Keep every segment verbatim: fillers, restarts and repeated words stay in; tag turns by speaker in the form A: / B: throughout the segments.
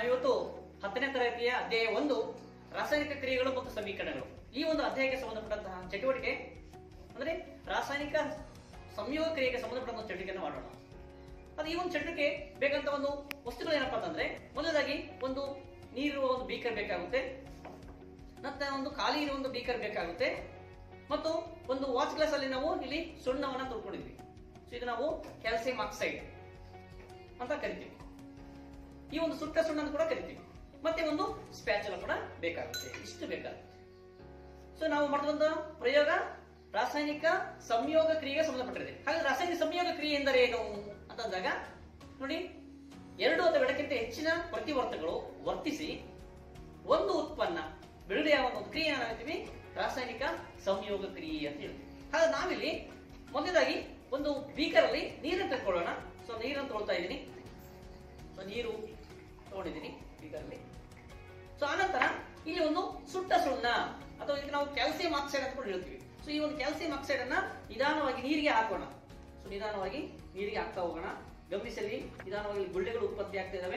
A: ನಾವಿವತ್ತು ಹತ್ತನೇ ತರಗತಿಯ ಅಧ್ಯಾಯ ಒಂದು ರಾಸಾಯನಿಕ ಕ್ರಿಯೆಗಳು ಮತ್ತು ಸಮೀಕರಣಗಳು ಈ ಒಂದು ಅಧ್ಯಾಯಕ್ಕೆ ಸಂಬಂಧಪಟ್ಟಂತಹ ಚಟುವಟಿಕೆ ಅಂದ್ರೆ ರಾಸಾಯನಿಕ ಸಂಯೋಗ ಕ್ರಿಯೆಗೆ ಸಂಬಂಧಪಟ್ಟಂತಹ ಚಟುವಟಿಕೆಯನ್ನು ಮಾಡೋಣ. ಅದು ಈ ಒಂದು ಚಟುವಟಿಕೆ ಬೇಕಂತ ಒಂದು ವಸ್ತುಗಳು ಏನಪ್ಪಾ ಅಂತಂದ್ರೆ ಮೊದಲಾಗಿ ಒಂದು ನೀರಿರುವ ಒಂದು ಬೀಕರ್ ಬೇಕಾಗುತ್ತೆ, ಮತ್ತೆ ಒಂದು ಖಾಲಿ ಇರುವ ಒಂದು ಬೀಕರ್ ಬೇಕಾಗುತ್ತೆ, ಮತ್ತು ಒಂದು ವಾಚ್ ಗ್ಲಾಸ್ ಅಲ್ಲಿ ನಾವು ಇಲ್ಲಿ ಸುಣ್ಣವನ್ನ ತೊಳ್ಕೊಂಡಿದ್ವಿ. ಸೊ ಇದು ನಾವು ಕ್ಯಾಲ್ಸಿಯಂ ಆಕ್ಸೈಡ್ ಅಂತ ಕರಿತೀವಿ. ಈ ಒಂದು ಸುಟ್ಟ ಸುಣ್ಣನ್ನು ಕೂಡ ಕರಿತೀವಿ. ಮತ್ತೆ ಒಂದು ಸ್ಪ್ಯಾಚುಲಾ ಕೂಡ ಬೇಕಾಗುತ್ತೆ. ಇಷ್ಟು ಬೇಕಾಗುತ್ತೆ. ಸೊ ನಾವು ಮಾಡಿದಂತ ಪ್ರಯೋಗ ರಾಸಾಯನಿಕ ಸಂಯೋಗ ಕ್ರಿಯೆಗೆ ಸಂಬಂಧಪಟ್ಟಿದೆ. ಹಾಗಾದ್ರೆ ರಾಸಾಯನಿಕ ಸಂಯೋಗ ಕ್ರಿಯೆ ಎಂದರೆ ಏನು ಅಂತಂದಾಗ ನೋಡಿ, ಎರಡು ಅಥವಾ ಎರಡಕ್ಕಿಂತ ಹೆಚ್ಚಿನ ಪ್ರತಿವರ್ತಕಗಳು ವರ್ತಿಸಿ ಒಂದು ಉತ್ಪನ್ನ ಬಿಡುಗಡೆಯಾಗುವ ಒಂದು ಕ್ರಿಯೆ ನಾವು ಹೇಳ್ತೀವಿ ರಾಸಾಯನಿಕ ಸಂಯೋಗ ಕ್ರಿಯೆ ಅಂತ ಹೇಳ್ತೀವಿ. ಹಾಗಾದ್ರೆ ನಾವಿಲ್ಲಿ ಮೊದಲಾಗಿ ಒಂದು ಬೀಕರ್ ಅಲ್ಲಿ ನೀರನ್ನು ತೆಗೆದುಕೊಳ್ಳೋಣ. ಸೊ ನೀರನ್ನು ತೊಗೊಳ್ತಾ ಇದ್ದೀನಿ. ಸೊ ನೀರು ತಗೊಂಡಿದ್ದೀನಿ ಬೀಕರ್ ಅಲ್ಲಿ. ಸೊ ಆನಂತರ ಇಲ್ಲಿ ಒಂದು ಸುಟ್ಟ ಸುಣ್ಣ ಅಥವಾ ಇದಕ್ಕೆ ನಾವು ಕ್ಯಾಲ್ಸಿಯಂ ಆಕ್ಸೈಡ್ ಅಂತ ಹೇಳ್ತೀವಿ. ಸೊ ಈ ಒಂದು ಕ್ಯಾಲ್ಸಿಯಂ ಆಕ್ಸೈಡ್ ಅನ್ನ ನಿಧಾನವಾಗಿ ನೀರಿಗೆ ಹಾಕೋಣ. ಸೊ ನಿಧಾನವಾಗಿ ನೀರಿಗೆ ಹಾಕ್ತಾ ಹೋಗೋಣ. ಗಮನಿಸಲಿ, ನಿಧಾನವಾಗಿ ಗುಳ್ಳೆಗಳು ಉತ್ಪತ್ತಿ ಆಗ್ತಾ ಇದಾವೆ.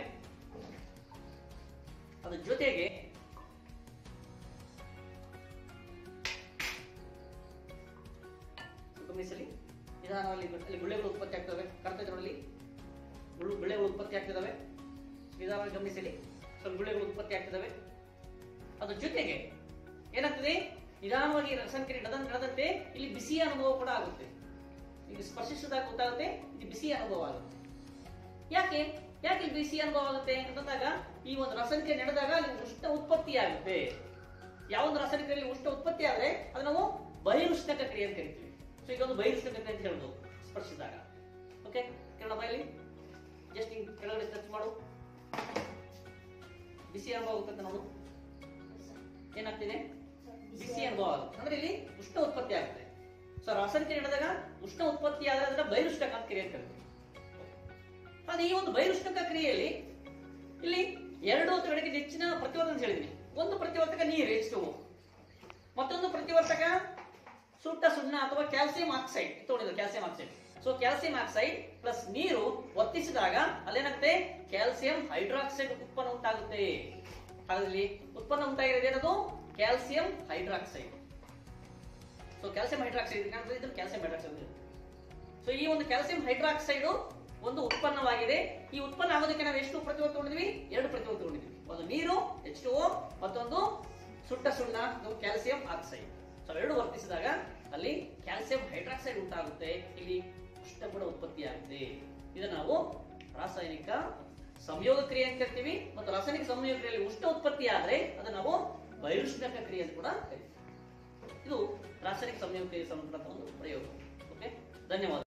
A: ಅದ್ರ ಜೊತೆಗೆ ಗಮನಿಸಲಿ, ನಿಧಾನವಾಗಿ ಅಲ್ಲಿ ಗುಳ್ಳೆಗಳು ಉತ್ಪತ್ತಿ ಆಗ್ತವೆ. ಕಾಣ್ತಾ ಇದೆ ನೋಡಿ, ಗುಳ್ಳೆಗಳು ಉತ್ಪತ್ತಿ ಆಗ್ತಿದಾವೆ. ನಿಧಾನವಾಗಿ ಗಮನಿಸಲಿ, ಸ್ವಲ್ಪ ಗುಳ್ಳೆಗಳು ಉತ್ಪತ್ತಿ ಆಗ್ತಿದಾವೆ. ಅದ್ರ ಜೊತೆಗೆ ಏನಾಗ್ತದೆ, ನಿಧಾನವಾಗಿ ರಸಂಕ್ರಿಯೆ ನಡೆದಂತೆ ಇಲ್ಲಿ ಬಿಸಿಯ ಅನುಭವ ಕೂಡ ಆಗುತ್ತೆ. ಈಗ ಸ್ಪರ್ಶಿಸಿದಾಗ ಗೊತ್ತಾಗುತ್ತೆ ಇದು ಬಿಸಿ ಅನುಭವ ಆಗುತ್ತೆ. ಯಾಕೆ ಯಾಕೆ ಇಲ್ಲಿ ಬಿಸಿ ಅನುಭವ ಆಗುತ್ತೆ ಅಂತಂದಾಗ ಈ ಒಂದು ರಸಂಕ್ರಿಯೆ ನಡೆದಾಗ ಅಲ್ಲಿ ಉಷ್ಣ ಉತ್ಪತ್ತಿ ಆಗುತ್ತೆ. ಯಾವೊಂದು ರಸಂಕ್ರಿಯೆಯಲ್ಲಿ ಉಷ್ಣ ಉತ್ಪತ್ತಿ ಆದ್ರೆ ಅದು ನಾವು ಬಹಿರುಷ್ಣಕ ಕ್ರಿಯೆ ಅಂತ ಕರಿತೀವಿ. ಸೊ ಈಗ ಒಂದು ಬಹಿರುಷ್ಣಕ ಕ್ರಿಯೆ ಅಂತ ಹೇಳೋದು ಸ್ಪರ್ಶಿಸಿದಾಗ. ಓಕೆ, ಕನ್ನಡ ಬಾಯಲ್ಲಿ ಜಸ್ಟ್ ಕೆಳಗಡೆ ಟಚ್ ಮಾಡು. ಬಿಸಿ ಅನುಭವ ಆಗುತ್ತೆ ನೋಡು. ಏನಾಗ್ತಿದೆ, ಬಿಸಿ ಅನುಭವ ಆಗುತ್ತೆ. ಅಂದ್ರೆ ಇಲ್ಲಿ ಉಷ್ಣ ಉತ್ಪತ್ತಿ ಆಗುತ್ತೆ. ಸೊ ರಾಸಾಯನಿಕ ನಡೆದಾಗ ಉಷ್ಣ ಉತ್ಪತ್ತಿ ಆದ್ರೆ ಅದನ್ನ ಬಹಿರುಷ್ಣಕ ಕ್ರಿಯೆ ಅಂತ ಕರಿತೀವಿ. ಆದ್ರೆ ಈ ಒಂದು ಬಹಿರುಷ್ಣಕ ಕ್ರಿಯೆಯಲ್ಲಿ ಇಲ್ಲಿ ಎರಡು ಅಥವಾ ಎರಡಕ್ಕಿಂತ ಹೆಚ್ಚಿನ ಪ್ರತಿವರ್ತಕ ಅಂತ ಹೇಳಿದೀನಿ. ಒಂದು ಪ್ರತಿವರ್ತಕ ನೀರು ಎಚ್ ಟು ಓ, ಮತ್ತೊಂದು ಪ್ರತಿವರ್ತಕ ಸುಟ್ಟ ಸುಣ್ಣ ಅಥವಾ ಕ್ಯಾಲ್ಸಿಯಂ ಆಕ್ಸೈಡ್ ತಗೊಂಡಿದ್ದು calcium oxide. So calcium oxide plus ನೀರು ವರ್ತಿಸಿದಾಗ ಅಲ್ಲೇನಾಗುತ್ತೆ, ಕ್ಯಾಲ್ಸಿಯಂ ಹೈಡ್ರಾಕ್ಸೈಡ್ ಉತ್ಪನ್ನ ಉಂಟಾಗುತ್ತೆ. ಹಾಗಾಗಿ ಉತ್ಪನ್ನ ಉಂಟಾಗಿರೋದು ಏನದು, calcium hydroxide. So calcium hydroxide ಇದು ಕ್ಯಾಲ್ಸಿಯಂ ಹೈಡ್ರಾಕ್ಸೈಡ್. ಸೊ ಈ ಒಂದು ಕ್ಯಾಲ್ಸಿಯಂ ಹೈಡ್ರಾಕ್ಸೈಡ್ ಒಂದು ಉತ್ಪನ್ನವಾಗಿದೆ. ಈ ಉತ್ಪನ್ನ ಆಗೋದಕ್ಕೆ ನಾವು ಎಷ್ಟು ಪ್ರತಿವರ್ತಕ ತಗೊಂಡಿದ್ವಿ, ಎರಡು ಪ್ರತಿವರ್ತಕ ತಗೊಂಡಿದ್ವಿ. ಒಂದು ನೀರು ಎಚ್ ಟು ಓ, ಮತ್ತೊಂದು ಸುಟ್ಟ ಸುಣ್ಣ ಕ್ಯಾಲ್ಸಿಯಂ ಆಕ್ಸೈಡ್. ಸೊ ಎರಡು ವರ್ತಿಸಿದಾಗ ಅಲ್ಲಿ ಕ್ಯಾಲ್ಸಿಯಂ ಹೈಡ್ರಾಕ್ಸೈಡ್ ಉಂಟಾಗುತ್ತೆ. ಇಲ್ಲಿ ಉಷ್ಣ ಕೂಡ ಉತ್ಪತ್ತಿ ಆಗುತ್ತೆ. ಇದನ್ನ ನಾವು ರಾಸಾಯನಿಕ ಸಂಯೋಗ ಕ್ರಿಯೆ ಅಂತ ಕರಿತೀವಿ. ಮತ್ತು ರಾಸಾಯನಿಕ ಸಂಯೋಗ ಕ್ರಿಯೆಯಲ್ಲಿ ಉಷ್ಣ ಉತ್ಪತ್ತಿ ಆದ್ರೆ ಅದನ್ನ ನಾವು ಬಹಿರುಷ್ಣಕ ಕ್ರಿಯೆ ಅಂತ ಕೂಡ ಕರಿತೀವಿ. ಇದು ರಾಸಾಯನಿಕ ಸಂಯೋಗ ಕ್ರಿಯೆಗೆ ಸಂಬಂಧಪಟ್ಟ ಒಂದು ಪ್ರಯೋಗ. ಓಕೆ, ಧನ್ಯವಾದ.